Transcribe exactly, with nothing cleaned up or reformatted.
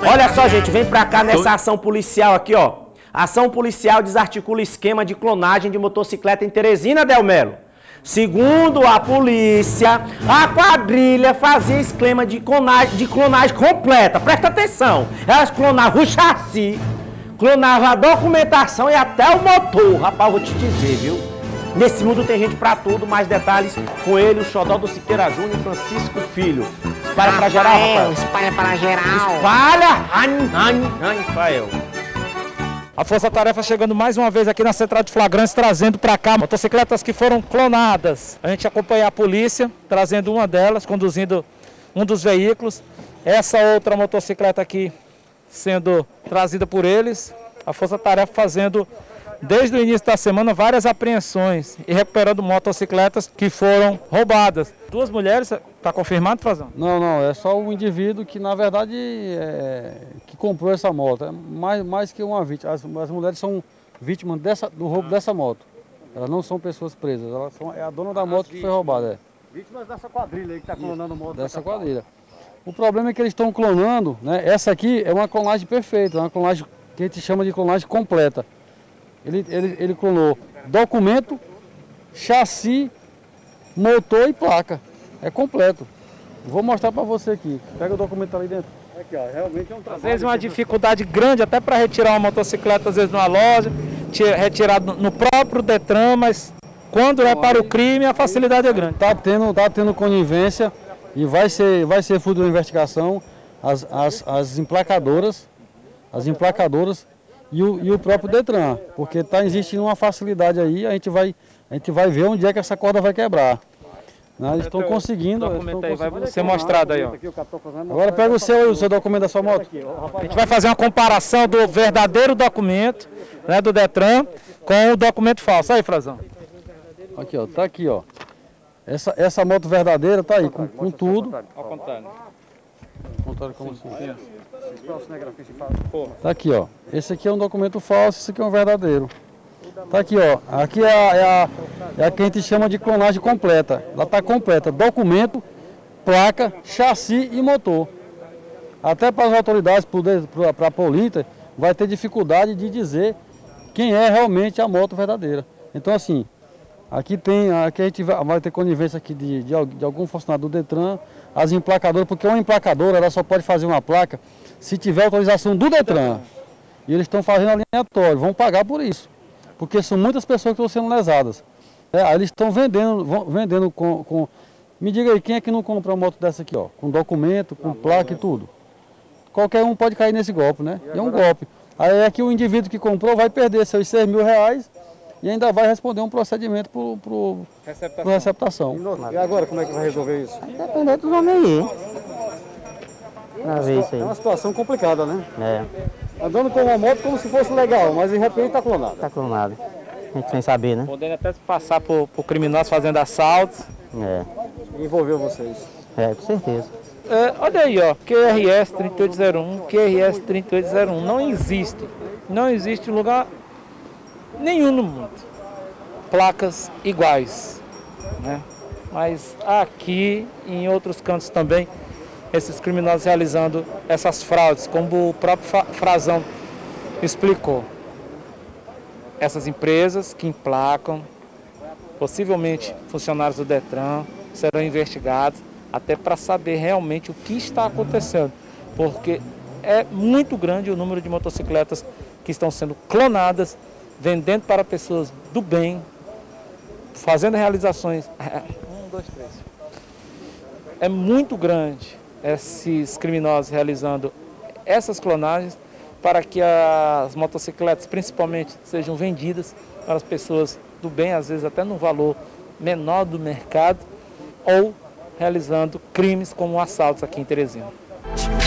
Olha só, gente, vem pra cá nessa ação policial aqui, ó. Ação policial desarticula esquema de clonagem de motocicleta em Teresina, Delmelo. Segundo a polícia, a quadrilha fazia esquema de clonagem, de clonagem completa. Presta atenção. Elas clonavam o chassi, clonavam a documentação e até o motor. Rapaz, vou te dizer, viu? Nesse mundo tem gente pra tudo. Mais detalhes com ele, o xodó do Siqueira Júnior, Francisco Filho. Espalha pra geral, Rafael. Espalha para geral. Espalha! Ai, ai, ai, Rafael. A Força Tarefa chegando mais uma vez aqui na Central de Flagrantes, trazendo para cá motocicletas que foram clonadas. A gente acompanha a polícia, trazendo uma delas, conduzindo um dos veículos. Essa outra motocicleta aqui sendo trazida por eles. A Força Tarefa fazendo, desde o início da semana, várias apreensões e recuperando motocicletas que foram roubadas. Duas mulheres, está confirmado, Frazão? Não, não, é só um indivíduo que, na verdade, é, que comprou essa moto. É mais, mais que uma vítima. As, as mulheres são vítimas dessa, do roubo dessa moto. Elas não são pessoas presas, elas são é a dona da moto que foi roubada. É. Vítimas dessa quadrilha aí que está clonando moto. Dessa quadrilha. O problema é que eles estão clonando, né? Essa aqui é uma clonagem perfeita, uma clonagem que a gente chama de clonagem completa. Ele, ele, ele clonou documento, chassi, motor e placa. É completo. Vou mostrar para você aqui. Pega o documento ali dentro. Aqui, ó, realmente é um trabalho. Às vezes uma dificuldade grande até para retirar uma motocicleta, às vezes numa loja, retirar no próprio Detran, mas quando é para o crime a facilidade é grande. Tá tendo, tá tendo conivência e vai ser, vai ser fruto da investigação as, as, as emplacadoras, as emplacadoras e o, e o próprio Detran, porque está existindo uma facilidade aí, a gente vai, a gente vai ver onde é que essa corda vai quebrar. Né? Eles estão conseguindo. Documento aí, vai ser mostrado aí, ó. Agora pega o seu, o seu documento da sua moto. A gente vai fazer uma comparação do verdadeiro documento, né, do Detran com o documento falso. Aí, Frazão. Aqui, ó, tá aqui, ó. Essa, essa moto verdadeira tá aí, com, com tudo. Ao contrário. Ao contrário como assim? Tá aqui, ó. Esse aqui é um documento falso, esse aqui é um verdadeiro. Tá aqui, ó. Aqui é a, é a, é a que a gente chama de clonagem completa. Ela tá completa. Documento, placa, chassi e motor. Até para as autoridades, para a polícia, vai ter dificuldade de dizer quem é realmente a moto verdadeira. Então, assim, aqui tem, aqui a gente vai ter conivência aqui de, de, de algum funcionário do Detran, as emplacadoras, porque uma emplacadora ela só pode fazer uma placa se tiver autorização do Detran. E eles estão fazendo aleatório, vão pagar por isso. Porque são muitas pessoas que estão sendo lesadas. É, aí eles estão vendendo, vão, vendendo com, com... Me diga aí, quem é que não compra uma moto dessa aqui, ó? Com documento, com placa e tudo. Qualquer um pode cair nesse golpe, né? E é um golpe. Aí aqui o indivíduo que comprou vai perder seus seis mil reais e ainda vai responder um procedimento por, por, por receptação. E agora, como é que vai resolver isso? Depende dos homens aí. Ver isso aí. É uma situação complicada, né? É. Andando com uma moto como se fosse legal, mas de repente está clonado. Tá clonado. A gente sem saber, né? Podendo até passar por, por criminosos fazendo assaltos. É. E envolveu vocês. É, com certeza. É, olha aí, ó, Q R S trinta e oito zero um, Q R S trinta e oito zero um, não existe, não existe lugar nenhum no mundo, placas iguais, né? Mas aqui e em outros cantos também, esses criminosos realizando essas fraudes, como o próprio Frazão explicou. Essas empresas que emplacam, possivelmente funcionários do Detran, serão investigados, até para saber realmente o que está acontecendo, porque é muito grande o número de motocicletas que estão sendo clonadas, vendendo para pessoas do bem, fazendo realizações. Um, dois, três. É muito grande esses criminosos realizando essas clonagens para que as motocicletas, principalmente, sejam vendidas para as pessoas do bem, às vezes até no valor menor do mercado, ou realizando crimes como assaltos aqui em Teresina.